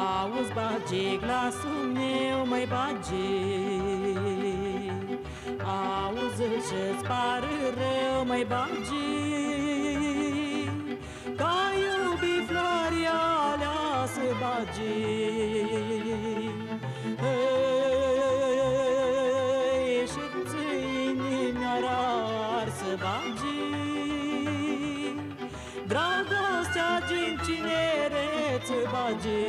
Auzi, bage, glasul meu, măi, bage, auzi și-ți pare rău, măi, bage, că iubi floarea alea să bage. Și-ți inimioara ar să bage, dragostea din cineret să bage.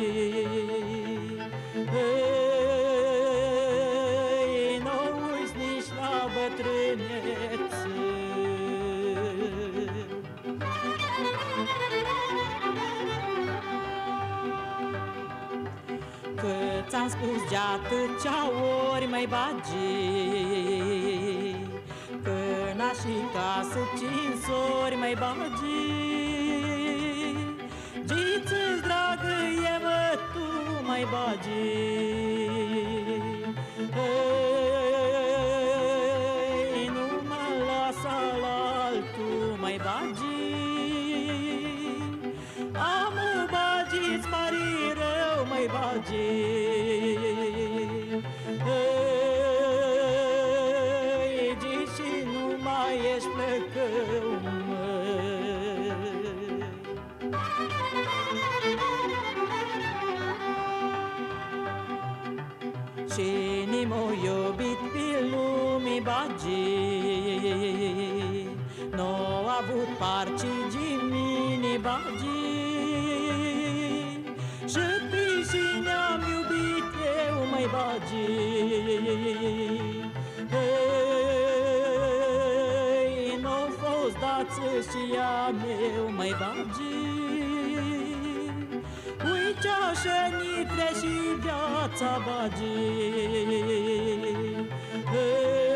Nu uiți nici la bătrânețe. Că ți-am spus de atâția ori, măi, bage, că n-aș fi casă cinsori, măi, bage, Giță-ți dragă e, mă, tu, măi, bage, nu mă lasa la altul, măi, bage, amu, bage-ți pari rău, măi, bage, și nu mai ești plăcău, și ni-m-o iubit pe lume, bage, n-o avut parce de mine, bage, și pe cine-am iubit eu, măi, bage, n-o fost dață și a meu, măi, bage, uite așa-ni trece viața, bage.